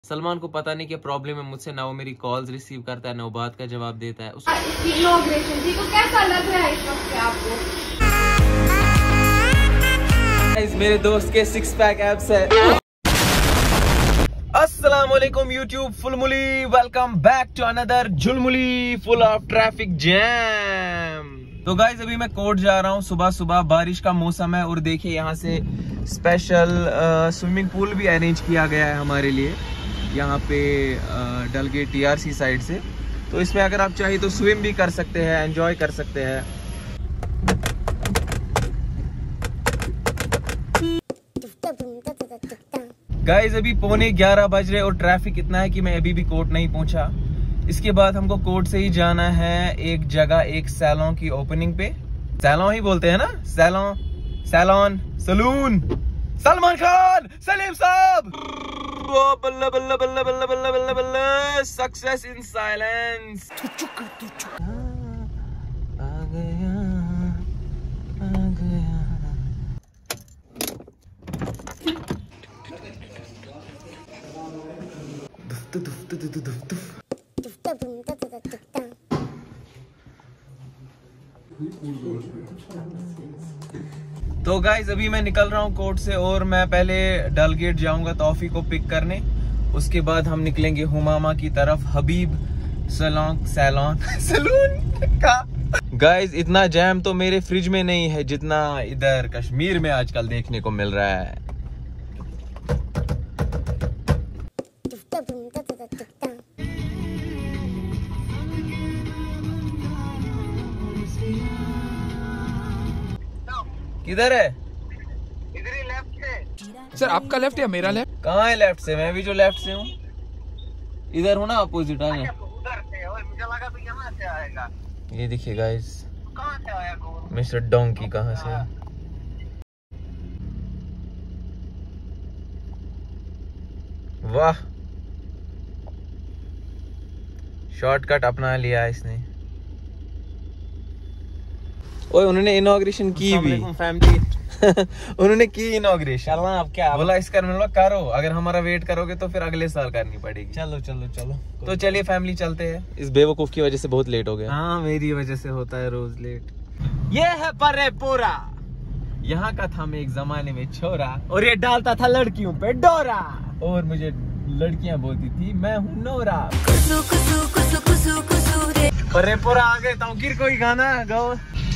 सलमान को पता नहीं क्या प्रॉब्लम है मुझसे, ना वो मेरी कॉल्स रिसीव करता है, ना वो बात का जवाब देता है। इनॉग्रेशन जी को कैसा लग रहा है इस वक्त आपको? मेरे दोस्त के 6 पैक एब्स है। अस्सलाम वालेकुम यूट्यूब फुलमुली, वेलकम बैक टू अनदर झुलमुली फुल ऑफ ट्रैफिक जैम। तो गाइज अभी मैं कोर्ट जा रहा हूँ, सुबह सुबह बारिश का मौसम है और देखिए यहाँ से स्पेशल स्विमिंग पूल भी अरेंज किया गया है हमारे लिए यहाँ पे डलगेट TRC साइड से। तो इसमें अगर आप चाहिए तो स्विम भी कर सकते हैं, एंजॉय कर सकते हैं। गाइज अभी 11:15 बज रहे और ट्रैफिक इतना है कि मैं अभी भी कोर्ट नहीं पहुंचा। इसके बाद हमको कोर्ट से ही जाना है एक जगह, एक सैलून की ओपनिंग पे। सैलून ही बोलते हैं ना, सैलून सलून। सलमान खान, सलीम साहब, बल्ला बल्ला बल्ला बल्ला बल्ला बल्ला बल्ला, सक्सेस इन साइलेंस। आ गया आ गया। तो गाइज अभी मैं निकल रहा हूँ कोर्ट से और मैं पहले डलगेट जाऊंगा तौफी को पिक करने। उसके बाद हम निकलेंगे हुमामा की तरफ, हबीब सैलून का। गाइज इतना जैम तो मेरे फ्रिज में नहीं है जितना इधर कश्मीर में आजकल देखने को मिल रहा है। किधर है? इधर ही लेफ्ट से। सर आपका लेफ्ट या मेरा लेफ्ट? कहाँ है लेफ्ट से? मैं भी जो लेफ्ट से हूँ इधर हूँ ना, अपोजिट। आ जाओ। उधर से और मुझे लगा तो यहाँ से आएगा। ये देखिए गाइस, कहाँ से आया कौन? मिस्टर डोंकी कहाँ से? वाह, शॉर्टकट अपना लिया इसने। ओए उन्होंने इनॉग्रेशन की भी फैमिली। उन्होंने की इनॉग्रेशन। चलना अब क्या बोला इसका मतलब करो, अगर हमारा वेट करोगे तो फिर अगले साल करनी पड़ेगी। चलो चलो चलो। तो चलिए फैमिली चलते हैं। इस बेवकूफ की वजह से बहुत लेट हो गया। हाँ मेरी वजह से होता है रोज लेट। ये है परेपुरा, यहाँ का था मैं एक जमाने में छोरा, और ये डालता था लड़कियों पे डोरा, और मुझे लड़कियां बोलती थी मैं हूँ नोरा। परेपुरा आ गए। तौकीर कोई गाना गाओ।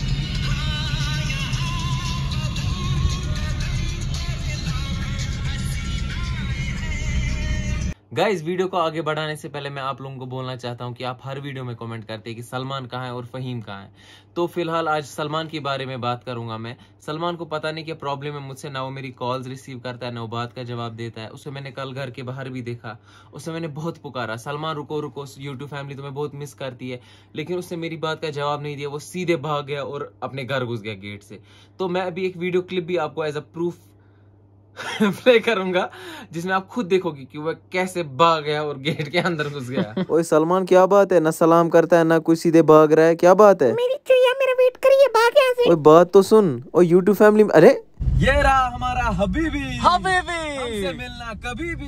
गाइस वीडियो को आगे बढ़ाने से पहले मैं आप लोगों को बोलना चाहता हूं कि आप हर वीडियो में कमेंट करते हैं कि सलमान कहाँ है और फहीम कहाँ है। तो फिलहाल आज सलमान के बारे में बात करूंगा मैं। सलमान को पता नहीं क्या प्रॉब्लम है मुझसे, ना वो मेरी कॉल्स रिसीव करता है, ना वो बात का जवाब देता है। उसे मैंने कल घर के बाहर भी देखा, उसे मैंने बहुत पुकारा, सलमान रुको रुको, यूट्यूब फैमिली तुम्हें बहुत मिस करती है, लेकिन उसने मेरी बात का जवाब नहीं दिया। वो सीधे भाग गया और अपने घर घुस गया गेट से। तो मैं अभी एक वीडियो क्लिप भी आपको एज अ प्रूफ प्ले करूंगा जिसमें आप खुद देखोगे कि वह कैसे भाग गया और गेट के अंदर घुस गया। ओए सलमान क्या बात है, ना सलाम करता है ना कुछ, सीधे भाग रहा है, क्या बात है? मेरी चुईया मेरा वेट करिए, भाग यहाँ से। ओए बात तो सुन। ओ यूट्यूब फैमिली में, अरे ये रहा हमारा हबीबी। हबीबी हमसे मिलना कभी भी।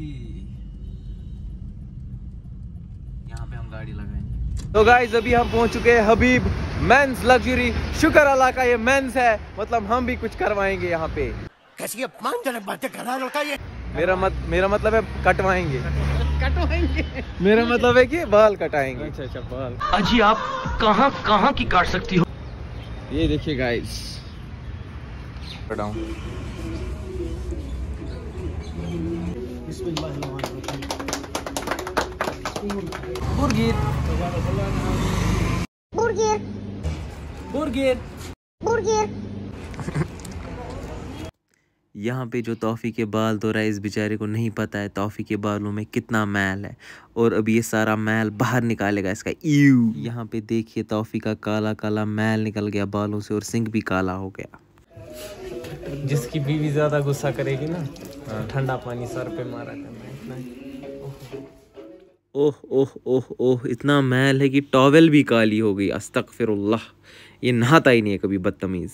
यहाँ पे हम गाड़ी लगाएंगे। तो गाइस अभी हम पहुंच चुके हैं हबीब मेंस लग्जरी। शुक्र अल्लाह का ये मेंस है, मतलब हम भी कुछ करवाएंगे यहाँ पे। कैसी अपमानजनक बातें कर रहा है लड़का ये। मेरा मतलब है कटवाएंगे। मेरा मतलब है कि बाल कटाएंगे। अच्छा बाल। अजी आप कहाँ की काट सकती हो? ये देखिए गाइस, कटाऊं। बुर्गिर यहाँ पे जो तौफी के बाल धो रहा है, इस बेचारे को नहीं पता है तौफी के बालों में कितना मैल है, और अभी ये सारा मैल बाहर निकालेगा इसका। ईव, यहाँ पे देखिए तौफी का काला काला मैल निकल गया बालों से और सिंक भी काला हो गया। जिसकी बीवी ज्यादा गुस्सा करेगी ना, ठंडा पानी सर पे मारा करना इतना ही। ओह ओह ओह ओह, इतना मैल है कि टॉवेल भी काली हो गई। अस्तगफिरुल्लाह, ये नहाता ही नहीं है कभी, बदतमीज।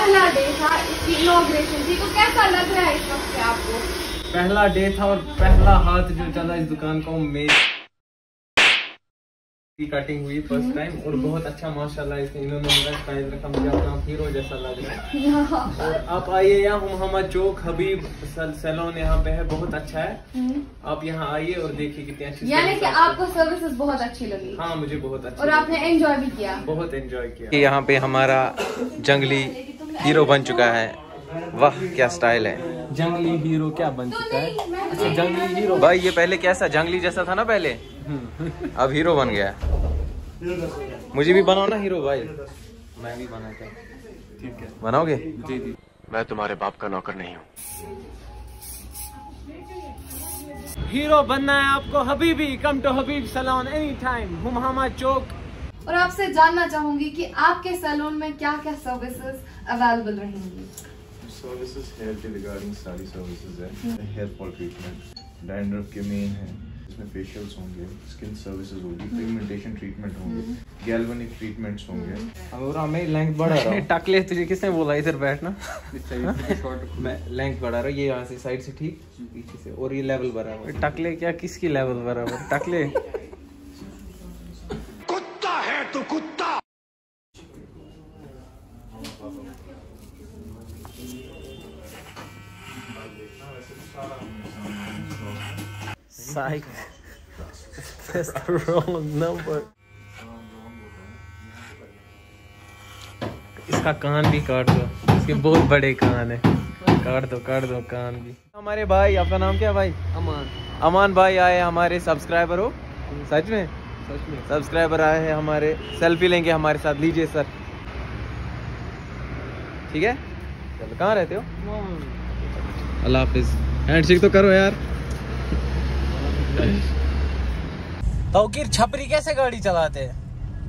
पहला डे था, इसकी इनॉग्रेशन थी, तो कैसा लग रहा है इस वक्त पे आपको? पहला डे था और पहला हाथ जो चला इस दुकान का, मेरी कटिंग हुई फर्स्ट टाइम और बहुत अच्छा माशाल्लाह इन्होंने मेरा स्टाइल रखा, मुझे अपना हीरो जैसा लग रहा है। और आप आइए यहाँ मोहम्मद चौक हबीब सैलून यहाँ पे है, बहुत अच्छा है। आप यहाँ आइए और देखिए कितनी अच्छी, यानी कि आपको सर्विसेज बहुत अच्छी लगी? हाँ मुझे बहुत अच्छी और आपने एंजॉय भी किया? बहुत एंजॉय किया। यहाँ पे हमारा जंगली हीरो बन चुका है, वाह क्या स्टाइल है। जंगली हीरो क्या बन चुका है? अच्छा जंगली हीरो भाई ये पहले कैसा जंगली जैसा था ना पहले, अब हीरो बन गया। मुझे भी बनाओ ना हीरो भाई, मैं भी बनाता हूँ। ठीक है बनाओगे? जी जी। मैं तुम्हारे बाप का नौकर नहीं हूँ। हीरो बनना है आपको हबीबी, come to Habib salon any time, Mohammad चौक। और आपसे जानना चाहूंगी कि आपके सैलून में क्या क्या सर्विसेज अवेलेबल रहेंगी? सर्विसेज हेयर के रिगार्डिंग सारी सर्विसेज है। हेयर फॉल ट्रीटमेंट, डैंड्रफ के मेन है, इसमें फेशियल्स होंगे, स्किन सर्विसेज होगी, पिगमेंटेशन ट्रीटमेंट होंगे, गैल्वेनिक ट्रीटमेंट्स होंगे। और हमें लेंथ बढ़ा रहा हूँ। टकले तुझे किसने बोला इधर बैठना? मैं लेंथ बढ़ा रहा हूँ, ये यहाँ से साइड से ठीक, पीछे से, और ये लेवल बराबर। टकले क्या, किसकी लेवल बराबर? टकले कुत्ता है तू कुत्ता। Psych. That's the wrong number. इसका कान भी काट दो, इसके बहुत बड़े कान है, काट दो कान भी। हमारे भाई, आपका नाम क्या भाई? अमान। अमान भाई आए हमारे सब्सक्राइबर हो, सच में सब्सक्राइबर आए हैं हमारे, सेल्फी लेंगे हमारे साथ, लीजिए सर। ठीक है चलो, कहाँ रहते हो? अल्लाह हाफिज, हैंडशेक तो करो यार। तौकीर छपरी कैसे गाड़ी चलाते हैं?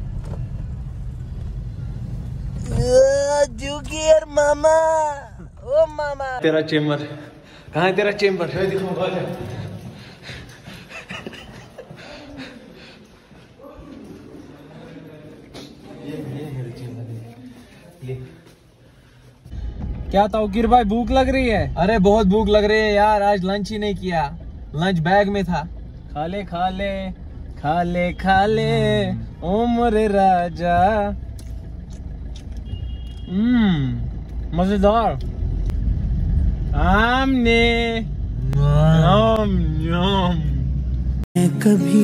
मामा, ओ मामा। तेरा चेम्बर कहाँ है? तेरा चेम्बर क्या तौकीर भाई भूख लग रही है? अरे बहुत भूख लग रही है यार, आज लंच ही नहीं किया, लंच बैग में था। खा ले खा ले खा ले खा ले उम्र राजा। मजेदार। आमने मैं कभी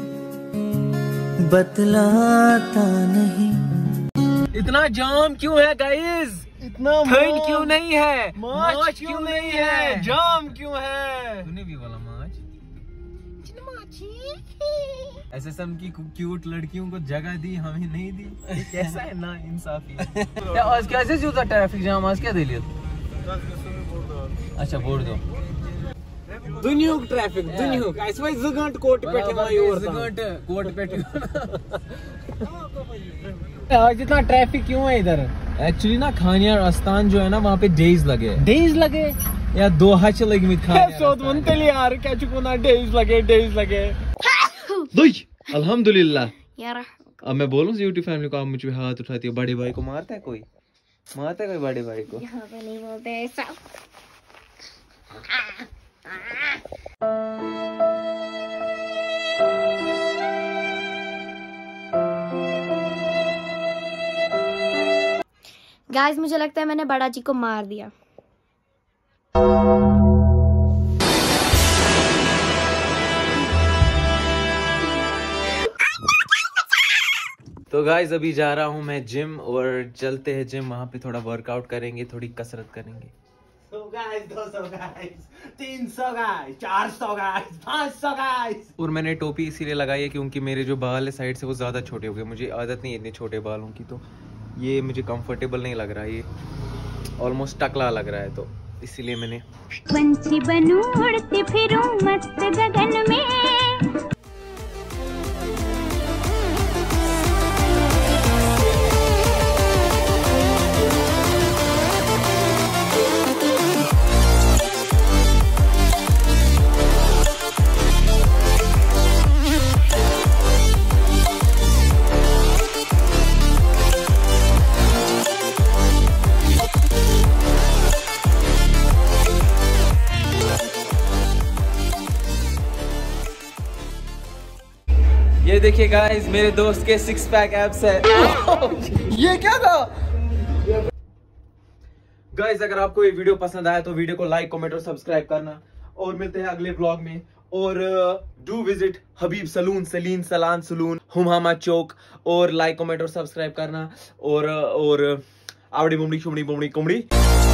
बतलाता नहीं। इतना जाम क्यों है गाइस? इतना ठंड क्यों नहीं है? मार्च क्यों नहीं है? जाम क्यों है? तूने भी बोला मार्च। एसएसएम की क्यूट लड़कियों को जगह दी, हमें नहीं दी, ये कैसा है ना इंसाफी। आज कैसे होता ट्रैफिक जाम? आज क्या दिली? अच्छा बोर्ड दो। दुनिया ट्रैफिक दुनिया ऐसे भाई 2 घंटे कोर्ट पे कोर्ट पे आज इतना ट्रैफिक क्यों है इधर? एक्चुअली ना खानियार आस्थान जो है ना, वहाँ पे डेज लगे या 2 हच लगे में यार क्या चुकना डेज लगे अल्हम्दुलिल्लाह। अब मैं बोलूं यूट्यूब फैमिली को, आप मुझ पे हाथ उठाती हो। बड़े भाई को मारता है कोई? बड़े भाई को? यहाँ पे नहीं बोलते ऐसा। गाइस मुझे लगता है मैंने बड़ा जी को मार दिया। तो गाइस अभी जा रहा हूँ मैं जिम, और चलते हैं जिम, वहाँ पे थोड़ा वर्कआउट करेंगे, थोड़ी कसरत करेंगे। 100 guys, 200 guys, 300 guys, 400 guys, 500 guys. और मैंने टोपी इसीलिए लगाई है क्योंकि मेरे जो बाल है साइड से वो ज्यादा छोटे हो गए, मुझे आदत नहीं है इतने छोटे बालों की, तो ये मुझे कंफर्टेबल नहीं लग रहा है, ये ऑलमोस्ट टकला लग रहा है, तो इसीलिए मैंने। पंछी बनूं उड़ती फिरूं मस्त गगन में। देखिए गाइस, मेरे दोस्त के 6 पैक एब्स है। ये क्या था गाइस? अगर आपको ये वीडियो पसंद आया तो वीडियो को लाइक, कमेंट और सब्सक्राइब करना, और मिलते हैं अगले व्लॉग में। और डू विजिट हबीब सलून, सलीन सलान सलून, हुमामा चौक, और लाइक, कमेंट और सब्सक्राइब करना। और आवड़ी बुमड़ी शुमड़ी बुमड़ी कुमड़ी।